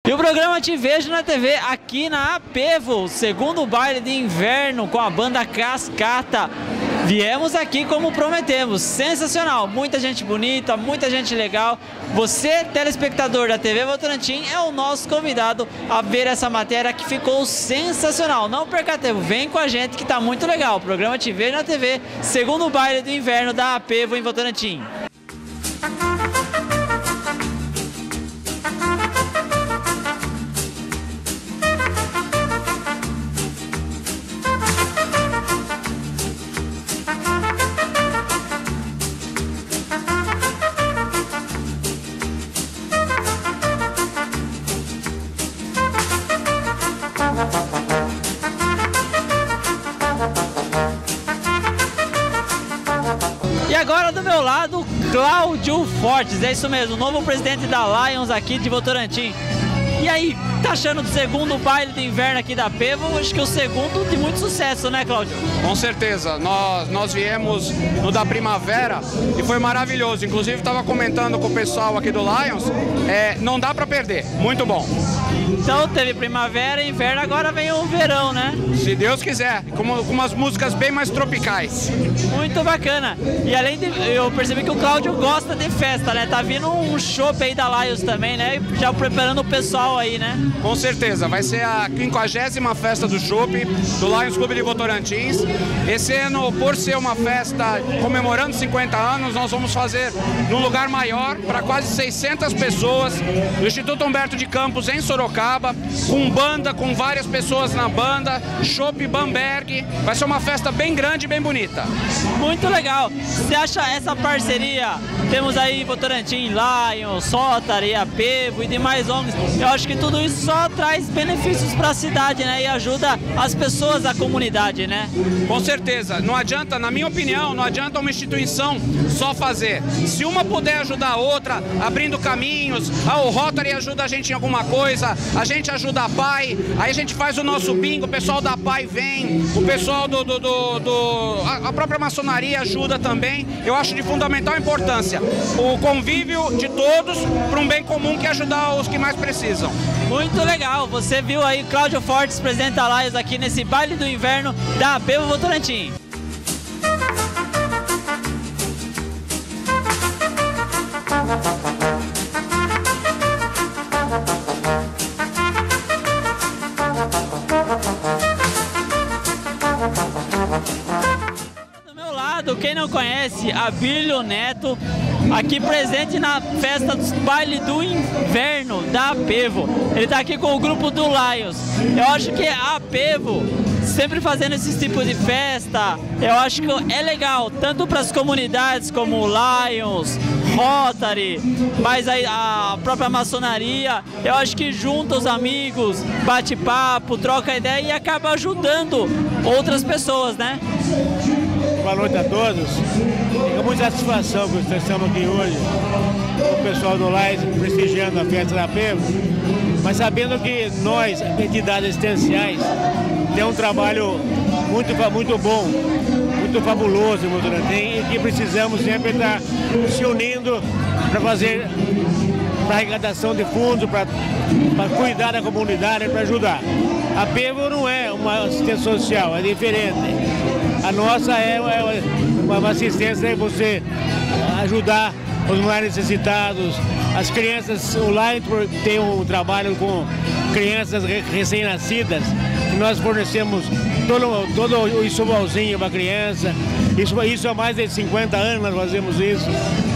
E o programa Te Vejo na TV aqui na Apevo, segundo baile de inverno com a banda Cascata. Viemos aqui como prometemos, sensacional, muita gente bonita, muita gente legal. Você, telespectador da TV Votorantim, é o nosso convidado a ver essa matéria que ficou sensacional. Não perca tempo, vem com a gente que tá muito legal. O programa Te Vejo na TV, segundo baile do inverno da Apevo em Votorantim. E agora do meu lado, Cláudio Fortes, é isso mesmo, o novo presidente da Lions aqui de Votorantim. E aí, tá achando do segundo baile de inverno aqui da Apevo? Acho que o segundo de muito sucesso, né, Cláudio? Com certeza, nós viemos no da primavera e foi maravilhoso. Inclusive estava comentando com o pessoal aqui do Lions, não dá para perder, muito bom. Então teve primavera e inverno, agora vem o verão, né? Se Deus quiser, com umas músicas bem mais tropicais. Muito bacana. E além de, eu percebi que o Cláudio gosta de festa, né? Tá vindo um chopp aí da Lions também, né? Já preparando o pessoal aí, né? Com certeza, vai ser a 50ª festa do chopp do Lions Clube de Votorantins. Esse ano, por ser uma festa comemorando 50 anos, nós vamos fazer num lugar maior, para quase 600 pessoas, no Instituto Humberto de Campos, em Sorocaba, com banda, com várias pessoas na banda, chopp Bamberg. Vai ser uma festa bem grande e bem bonita. Muito legal. Você acha essa parceria? Temos aí Votorantim, Lions, Rotary, Apevo e demais ONGs. Eu acho que tudo isso só traz benefícios para a cidade, né? E ajuda as pessoas da comunidade, né? Com certeza. Não adianta, na minha opinião, não adianta uma instituição só fazer. Se uma puder ajudar a outra, abrindo caminhos, o Rotary ajuda a gente em alguma coisa, a gente ajuda a PAI, aí a gente faz o nosso bingo, o pessoal da PAI vem, o pessoal a própria maçonaria ajuda também. Eu acho de fundamental importância o convívio de todos para um bem comum, que é ajudar os que mais precisam. Muito legal. Você viu aí Cláudio Fortes, presidente da Lions, aqui nesse baile do inverno da Apevo Votorantim. Quem não conhece, Abílio Neto, aqui presente na festa do baile do inverno da Apevo. Ele está aqui com o grupo do Lions. Eu acho que a Apevo, sempre fazendo esse tipo de festa, eu acho que é legal, tanto para as comunidades como Lions, Rotary, mas a própria maçonaria. Eu acho que junta os amigos, bate papo, troca ideia e acaba ajudando outras pessoas, né? Boa noite a todos. Com muita satisfação que nós estamos aqui hoje com o pessoal do LAIS prestigiando a festa da Apevo, mas sabendo que nós, entidades assistenciais, temos um trabalho muito bom, muito fabuloso em Votorantim, e que precisamos sempre estar se unindo para fazer a arrecadação de fundos, para cuidar da comunidade, para ajudar. A Apevo não é uma assistência social, é diferente. A nossa é uma assistência, você ajudar os mais necessitados, as crianças. O Lions tem um trabalho com crianças recém-nascidas, que nós fornecemos todo o enxovalzinho para a criança. Isso há mais de 50 anos nós fazemos isso.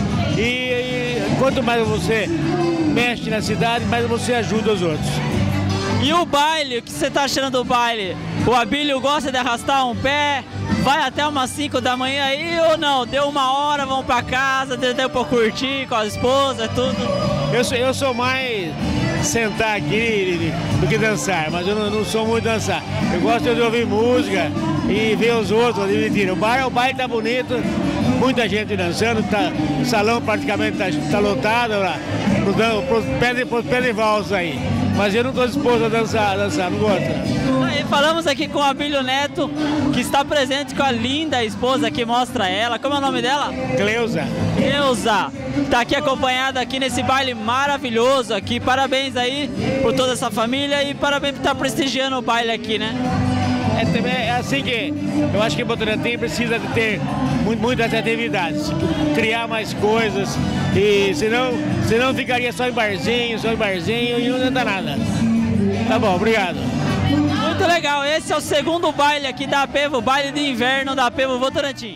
E quanto mais você mexe na cidade, mais você ajuda os outros. E o baile, o que você está achando do baile? O Abílio gosta de arrastar um pé? Vai até umas 5 da manhã aí ou não? Deu 1 hora, vamos para casa, deu tempo para curtir com a esposa, tudo? Eu sou mais sentar aqui do que dançar, mas eu não sou muito dançar. Eu gosto de ouvir música e ver os outros divertindo. O baile tá bonito, muita gente dançando, o salão praticamente tá lotado lá, pros pés de valsa aí. mas eu não estou disposto a dançar, não gosto. Aí, falamos aqui com o Abílio Neto, que está presente com a linda esposa que mostra ela. Como é o nome dela? Cleusa. Cleusa, está aqui acompanhada aqui nesse baile maravilhoso aqui. Parabéns aí por toda essa família e parabéns por estar prestigiando o baile aqui, né? É assim que eu acho que Votorantim precisa de ter muitas atividades, criar mais coisas, e senão ficaria só em barzinho e não adianta nada. Tá bom, obrigado. Muito legal, esse é o segundo baile aqui da Apevo, o baile de inverno da Apevo Votorantim.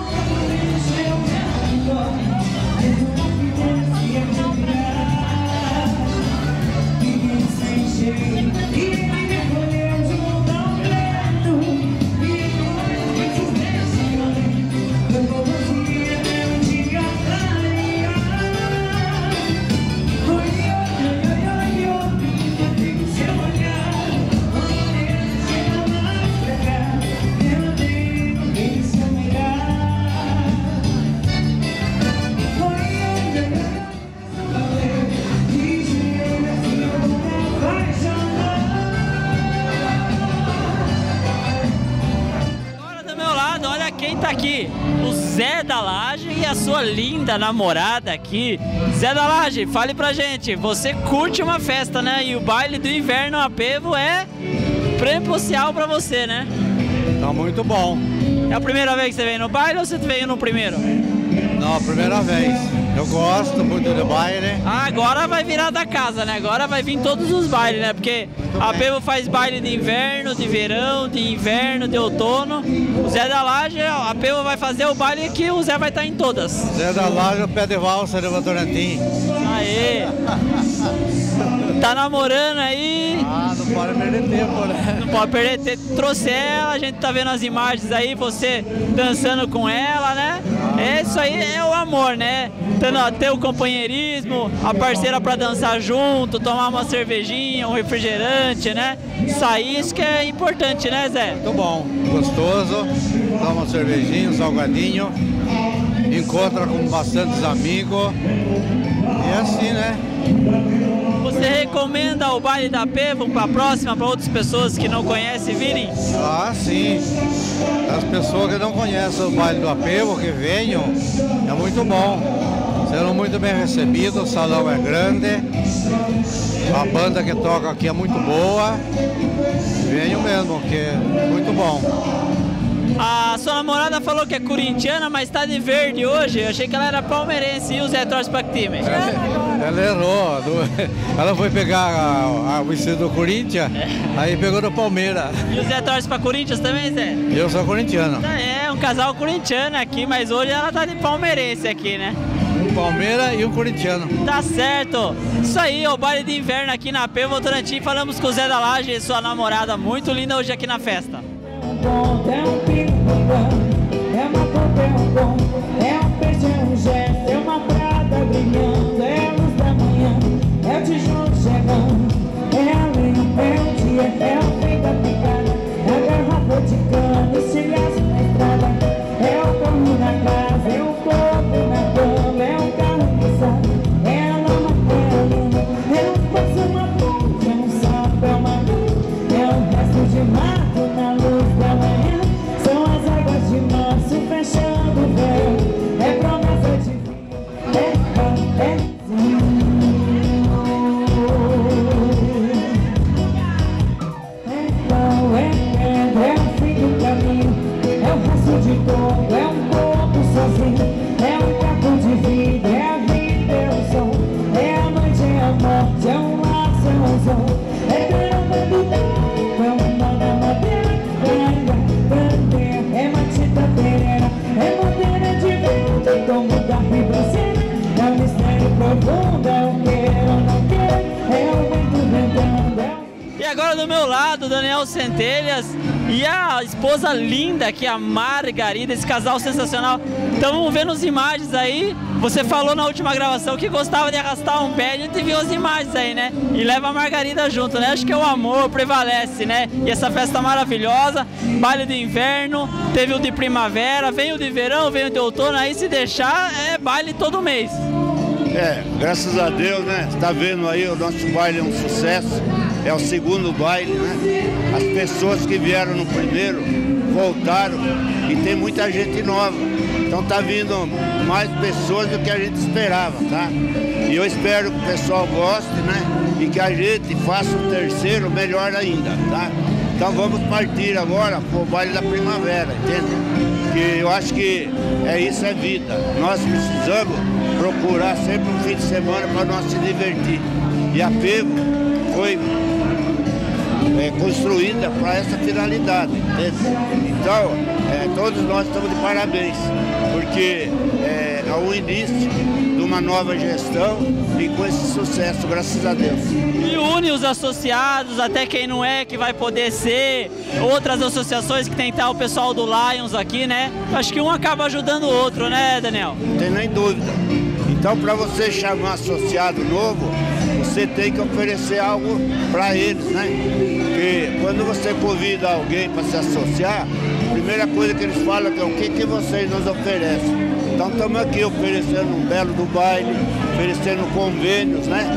Quem tá aqui? O Zé da Laje e a sua linda namorada aqui. Zé da Laje, fale pra gente, você curte uma festa, né? E o baile do inverno Apevo é prepocial pra você, né? Tá muito bom. É a primeira vez que você vem no baile ou você veio no primeiro? Não, a primeira vez. Eu gosto muito de baile. Ah, agora vai virar da casa, né? Agora vai vir todos os bailes, né? Porque a Apevo faz baile de inverno, de verão, de inverno, de outono. O Zé da Laje, a Apevo vai fazer o baile que o Zé vai estar em todas. Zé da Laje, o pé de valsa de Votorantim. Aê! Tá namorando aí? Ah, não pode perder tempo, né? Não pode perder tempo. Trouxe ela, a gente tá vendo as imagens aí, você dançando com ela, né? Isso aí é o amor, né? Ter o companheirismo, a parceira pra dançar junto, tomar uma cervejinha, um refrigerante, né? Sair, isso que é importante, né, Zé? Muito bom, gostoso, toma uma cervejinha, um salgadinho, encontra com bastantes amigos, e é assim, né? Você recomenda o baile da Apevo para a próxima, para outras pessoas que não conhecem virem? Ah, sim. As pessoas que não conhecem o baile do Apevo, que venham, é muito bom. Serão muito bem recebidos, o salão é grande, a banda que toca aqui é muito boa. Venham mesmo, que é muito bom. A sua namorada falou que é corintiana, mas está de verde hoje. Eu achei que ela era palmeirense. E o Zé torce para que time? Ela errou. Ela foi pegar o vestido do Corinthians, aí pegou do Palmeiras. E o Zé torce para Corinthians também, Zé? Eu sou corintiano. É, um casal corintiano aqui, mas hoje ela tá de palmeirense aqui, né? Um Palmeiras e um corintiano. Tá certo. Isso aí, o baile de inverno aqui na Apevo Votorantim. Falamos com o Zé da Laje e sua namorada, muito linda hoje aqui na festa. É um pinguim, é uma cor, é um bom, é um peixe, é um gesto, é uma prata brilhando, é a luz da manhã, é o tijolo chegando, é a lenha, é o dia, é o fim da picada, é a garrafa de cana, estilhaço na estrada, é o carro na casa, é o corpo na cama, é o carro pisado, é a lama, é a luna, é um passo, uma ponte, é um sapo, é uma luz, é um resto de mato na luz da manhã, são as águas de março fechando o véu, é promessa de vida, é pau, é pedra, é o fim do caminho, é o resto de todo, é um corpo sozinho, é um capo de vida, é a vida, é o sol, é a noite, é a morte, é um laço, é um anzol, é caramba do tempo, é um nó na madeira, é matita pereira, é madeira de vento, como da vibração, é um mistério profundo, é o queira ou não queira, é o vento ventando, é o... E agora do meu lado, Daniel Centelhas e a esposa linda aqui, a Margarida, esse casal sensacional. Estamos vendo as imagens aí. Você falou na última gravação que gostava de arrastar um pé, a gente viu as imagens aí, né? E leva a Margarida junto, né? Acho que o amor prevalece, né? E essa festa maravilhosa, baile de inverno, teve o de primavera, vem o de verão, vem o de outono, aí se deixar é baile todo mês. Graças a Deus, né? Você tá vendo aí, o nosso baile é um sucesso. É o segundo baile, né? As pessoas que vieram no primeiro voltaram e tem muita gente nova. Então tá vindo mais pessoas do que a gente esperava, tá? E eu espero que o pessoal goste, né? E que a gente faça um terceiro melhor ainda, tá? Então vamos partir agora pro baile da primavera, entende? Que eu acho que isso é vida. Nós precisamos procurar sempre um fim de semana para nós se divertir. E a Pevo foi construída para essa finalidade, entende? Então, todos nós estamos de parabéns, porque é o início de uma nova gestão e com esse sucesso, graças a Deus. E une os associados, até quem não é, que vai poder ser, outras associações que tem o pessoal do Lions aqui, né? Acho que um acaba ajudando o outro, né, Daniel? Não tem nem dúvida. Então, para você chamar associado novo, você tem que oferecer algo para eles, né? Porque quando você convida alguém para se associar, a primeira coisa que eles falam é o que vocês nos oferecem. Então estamos aqui oferecendo um belo do baile, oferecendo convênios, né?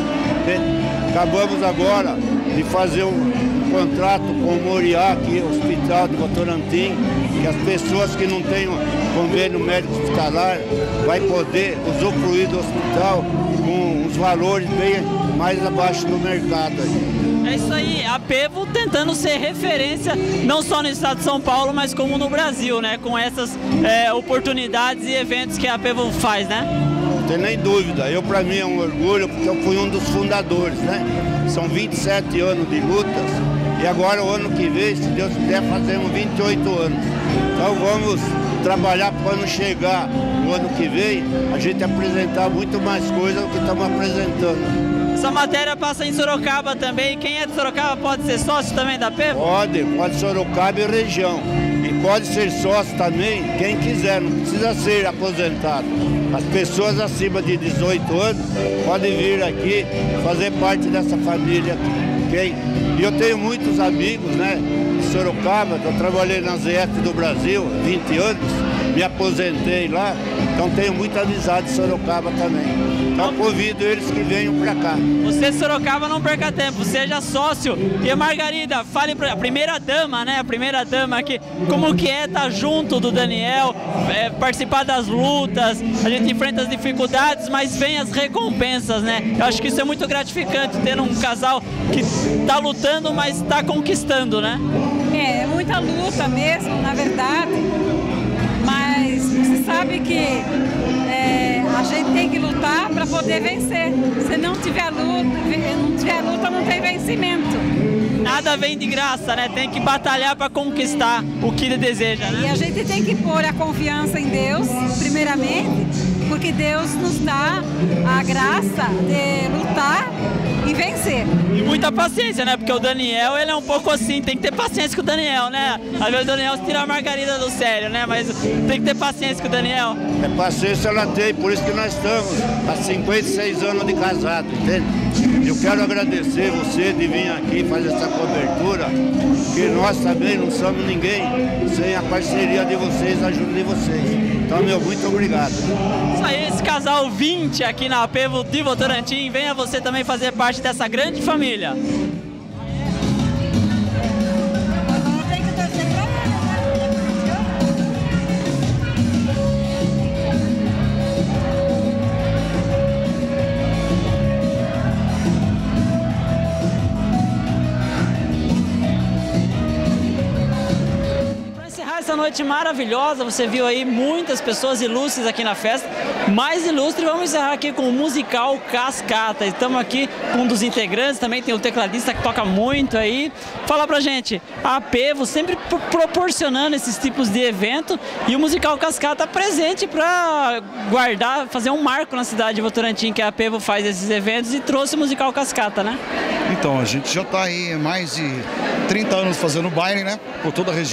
Acabamos agora de fazer um contrato com o Moriá, aqui, o Hospital de Votorantim, que as pessoas que não têm convênio médico hospitalar vai poder usufruir do hospital com os valores bem mais abaixo do mercado. É isso aí, a Pevo tentando ser referência não só no estado de São Paulo, mas como no Brasil, né? Com essas oportunidades e eventos que a Pevo faz, né? Não tem nem dúvida, para mim é um orgulho, porque eu fui um dos fundadores, né? São 27 anos de lutas e agora o ano que vem, se Deus quiser, fazemos 28 anos. Então vamos trabalhar para quando chegar o ano que vem, a gente apresentar muito mais coisa do que estamos apresentando. Essa matéria passa em Sorocaba também. Quem é de Sorocaba pode ser sócio também da Pevo? Pode Sorocaba e região. E pode ser sócio também quem quiser, não precisa ser aposentado. As pessoas acima de 18 anos podem vir aqui fazer parte dessa família aqui, ok? E eu tenho muitos amigos, né, de Sorocaba, eu trabalhei na ZF do Brasil 20 anos, me aposentei lá, então tenho muita amizade em Sorocaba também. Então convido eles que venham para cá. Você de Sorocaba, não perca tempo, seja sócio. E a Margarida, fale para a primeira dama, né? A primeira dama aqui, como que é estar junto do Daniel, participar das lutas, a gente enfrenta as dificuldades, mas vem as recompensas, né? Eu acho que isso é muito gratificante, ter um casal que está lutando, mas está conquistando, né? É muita luta mesmo, na verdade, mas você sabe que a gente tem que lutar para poder vencer. Se não tiver luta, não tem vencimento. Nada vem de graça, né? Tem que batalhar para conquistar o que ele deseja, né? E a gente tem que pôr a confiança em Deus, primeiramente, porque Deus nos dá a graça de lutar e vencer. E muita paciência, né? Porque o Daniel, ele é um pouco assim, tem que ter paciência com o Daniel, né? Às vezes o Daniel tira a Margarida do sério, né? Mas tem que ter paciência com o Daniel. Paciência ela tem, por isso que nós estamos há 56 anos de casado, entende? Eu quero agradecer você de vir aqui fazer essa cobertura, que nós também não somos ninguém sem a parceria de vocês, a ajuda de vocês. Então, muito obrigado. Isso aí, esse casal 20 aqui na Pevo de Votorantim, venha você também fazer parte dessa grande família. Essa noite maravilhosa, você viu aí muitas pessoas ilustres aqui na festa. Mais ilustre, vamos encerrar aqui com o musical Cascata. Estamos aqui com um dos integrantes, também tem o tecladista que toca muito aí. Fala pra gente, a Pevo sempre proporcionando esses tipos de evento e o musical Cascata presente para guardar, fazer um marco na cidade de Votorantim, que a Pevo faz esses eventos e trouxe o musical Cascata, né? Então, a gente já está aí mais de 30 anos fazendo baile, né, por toda a região.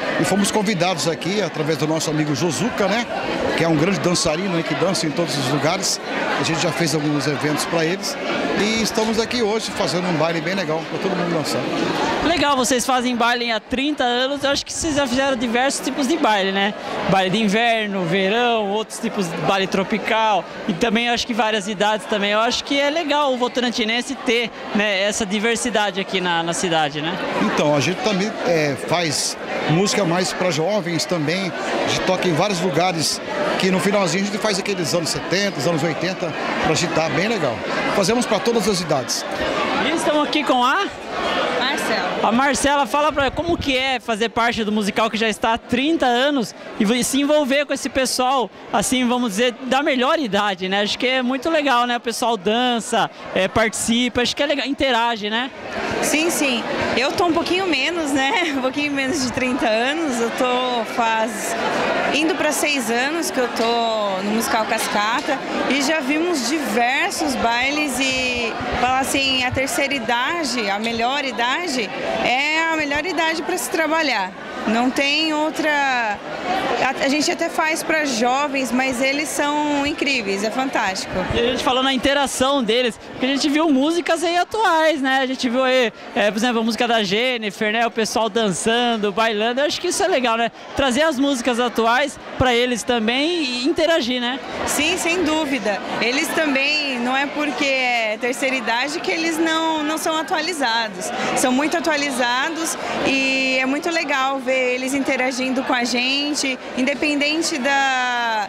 e fomos convidados aqui através do nosso amigo Josuca, né? Que é um grande dançarino, né? Que dança em todos os lugares. A gente já fez alguns eventos para eles e estamos aqui hoje fazendo um baile bem legal para todo mundo dançar. Legal, vocês fazem baile há 30 anos, eu acho que vocês já fizeram diversos tipos de baile, né? Baile de inverno, verão, outros tipos de baile tropical e também eu acho que várias idades também. Eu acho que é legal o votorantinense ter, né, essa diversidade aqui na cidade, né? Então, a gente também faz música mais para jovens também, a gente toca em vários lugares que no finalzinho a gente faz aqueles anos 70, anos 80, para agitar, bem legal. Fazemos para todas as idades. E estamos aqui com a Marcela. A Marcela, fala pra como que é fazer parte do musical que já está há 30 anos e se envolver com esse pessoal, assim, vamos dizer, da melhor idade, né? Acho que é muito legal, né? O pessoal dança, participa, acho que é legal, interage, né? Sim, sim. Eu tô um pouquinho menos, né? Um pouquinho menos de 30 anos. Eu tô indo para 6 anos que eu tô no musical Cascata e já vimos diversos bailes e falar assim, a terceira idade, a melhor idade, é a melhor idade para se trabalhar. Não tem outra... A gente até faz para jovens, mas eles são incríveis, é fantástico. E a gente falou na interação deles, porque a gente viu músicas aí atuais, né? A gente viu aí, por exemplo, a música da Jennifer, né? O pessoal dançando, bailando. Eu acho que isso é legal, né? Trazer as músicas atuais para eles também e interagir, né? Sim, sem dúvida. Eles também, não é porque é terceira idade que eles não são atualizados. São muito atualizados e é muito legal ver eles interagindo com a gente, independente da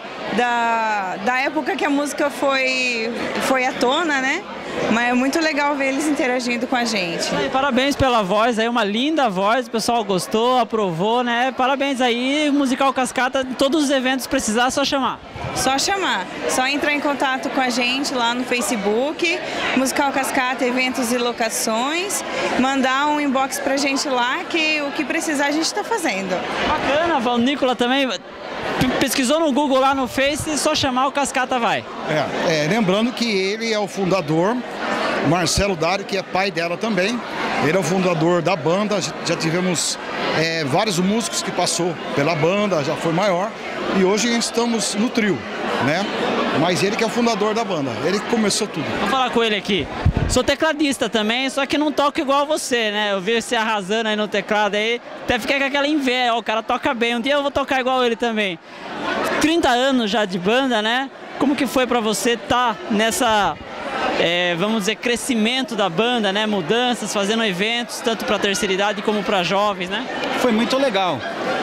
época que a música foi à tona, né? Mas é muito legal ver eles interagindo com a gente. Parabéns pela voz, aí uma linda voz, o pessoal gostou, aprovou, né? Parabéns aí, Musical Cascata, todos os eventos precisar, só chamar. Só chamar, só entrar em contato com a gente lá no Facebook, Musical Cascata, eventos e locações, mandar um inbox pra gente lá que o que precisar a gente tá fazendo. Bacana, Val Nicola também pesquisou no Google lá no Face, só chamar o Cascata vai. Lembrando que ele é o fundador, Marcelo Dário, que é pai dela também. Ele é o fundador da banda, já tivemos vários músicos que passou pela banda, já foi maior. E hoje estamos no trio, né? Mas ele que é o fundador da banda, ele que começou tudo. Vou falar com ele aqui. Sou tecladista também, só que não toco igual você, né? Eu vi você arrasando aí no teclado aí, até fiquei com aquela inveja, ó, o cara toca bem, um dia eu vou tocar igual ele também. 30 anos já de banda, né? Como que foi pra você estar nessa, vamos dizer, crescimento da banda, né? Mudanças, fazendo eventos, tanto pra terceira idade como pra jovens, né? Foi muito legal.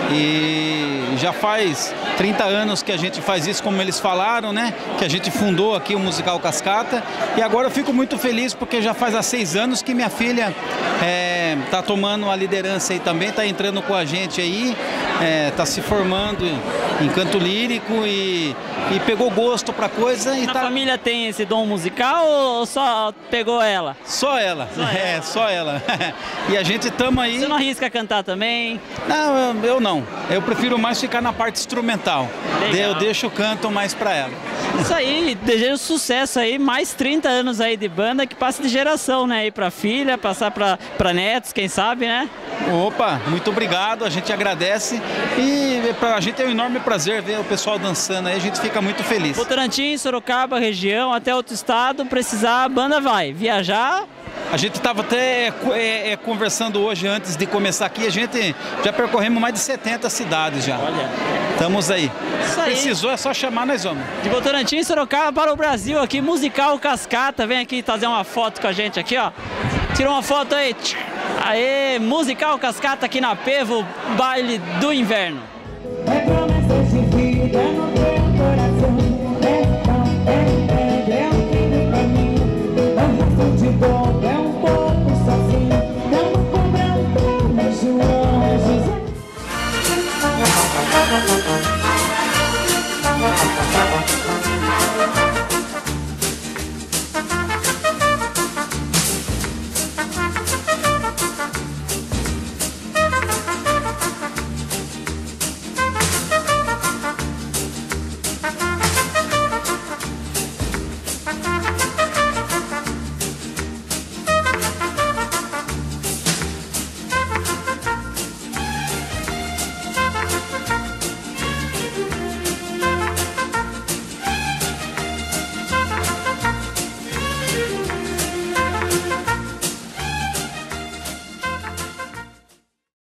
E já faz 30 anos que a gente faz isso, como eles falaram, né? Que a gente fundou aqui o Musical Cascata. E agora eu fico muito feliz porque já faz há 6 anos que minha filha tá tomando a liderança aí também, tá entrando com a gente aí, tá se formando em canto lírico e pegou gosto pra coisa. E a família tem esse dom musical ou só pegou ela? Só ela, só ela. E a gente tamo aí... Você não arrisca cantar também? Não, eu não. Eu prefiro mais ficar na parte instrumental. Eu deixo o canto mais pra ela. Isso aí, desejo sucesso aí, mais 30 anos aí de banda que passa de geração, né? Aí pra filha, passar pra netos, quem sabe, né? Opa, muito obrigado, a gente agradece e pra gente é um enorme prazer ver o pessoal dançando aí, a gente fica muito feliz. Votorantim, Sorocaba, região, até outro estado, precisar, a banda vai. Viajar... A gente estava até conversando hoje, antes de começar aqui, a gente já percorremos mais de 70 cidades já. Olha. Estamos aí. Isso aí. Precisou, é só chamar, nós vamos. De Votorantim, Sorocaba para o Brasil aqui, Musical Cascata. Vem aqui fazer uma foto com a gente aqui, ó. Tira uma foto aí. Aê, Musical Cascata aqui na Pevo, baile do inverno. É promessa de vida no teu coração. É o fim do caminho. É um resto de dor, é um pouco sozinho. Não vou cobrar um pouco, João José.